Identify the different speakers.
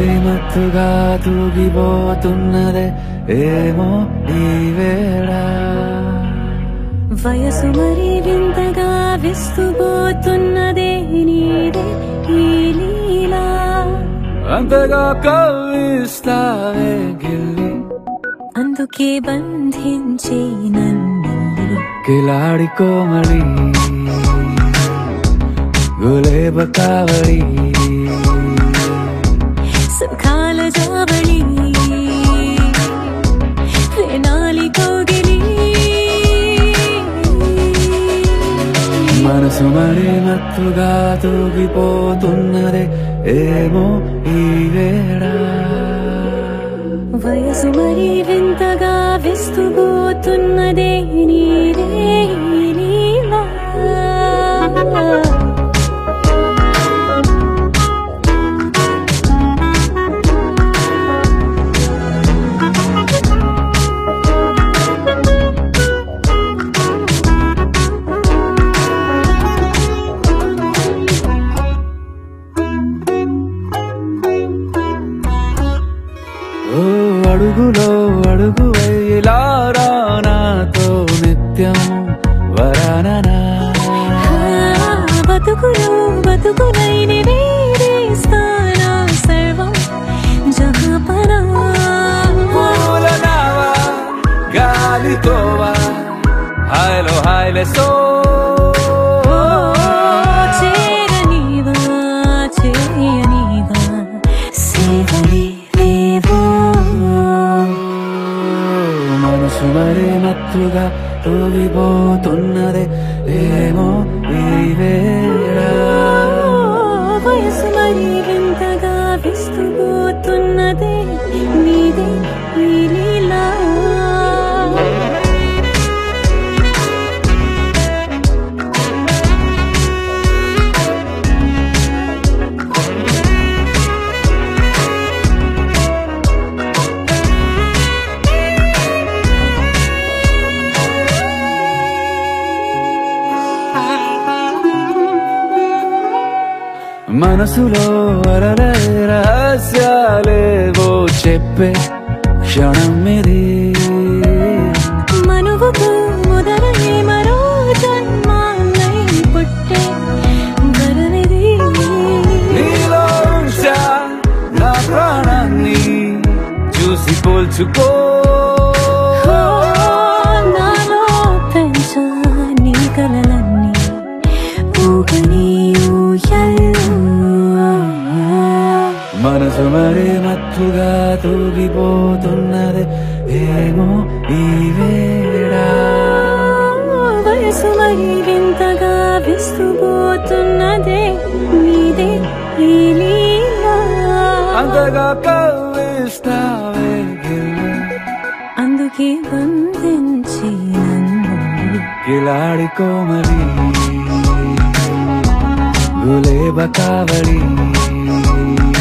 Speaker 1: మరి మత్తుగా తూగిపోతున్నదే ఏమో ఈ వేళ
Speaker 2: వయసు మరి వింతగా విస్తుపోతున్నదే నీదే ఈ లీలా
Speaker 1: అంతగా కవ్విస్తావే గిల్లి
Speaker 2: అందుకే బంధించి నన్ను
Speaker 1: కిలాడి కోమళి గులేబ కావళి
Speaker 2: సుఖాల జావళి వేనాలి కౌగిలి
Speaker 1: మనసు మరి మత్తుగా తూగిపోతున్నదే ఏమో ఈ వేళ
Speaker 2: వయసు మరి వింతగా విస్తుపోతున్నదే నీదే ఈ లీలా
Speaker 1: అడుగులో అడుగు ఇలా నాతో నిత్యం వరాననా
Speaker 2: బతుకులో బతుకులైన వేరేస్తానా సర్వం జహాపనా
Speaker 1: పూలనావా గాలితోవా హాయ్లో హాయ్లే సో
Speaker 2: చేరనీవా చేయనీవా సేవలే
Speaker 1: మనసు మరి మత్తుగా తూగిపోతున్నదే ఏమో ఈ వేళ
Speaker 2: వయసు మరి వింతగా విస్తుపోతున్నదే నీదే ఈ లీలా
Speaker 1: మనసులో అరలే రహస్యాలేవో చెప్పే క్షణం ఇది
Speaker 2: మనువుకు మొదలయ్యే మరో జన్మాన్నై పుట్టే వరమిది
Speaker 1: నీలో ఉంచా నా ప్రాణాన్ని చూసి పోల్చుకో
Speaker 2: నాలో పెంచా నీ కలలన్నీ ఊగని
Speaker 1: మనసు మరి మత్తుగా తూగిపోతున్నదే ఏమో ఈ వేళ
Speaker 2: వయసు మరి వింతగా విస్తుపోతున్నదే నీదే ఈ లీలా
Speaker 1: అంతగా కవ్విస్తావే గిల్లి
Speaker 2: అందుకే బంధించి నన్ను
Speaker 1: కిలాడి కోమలి గులేబ కావళి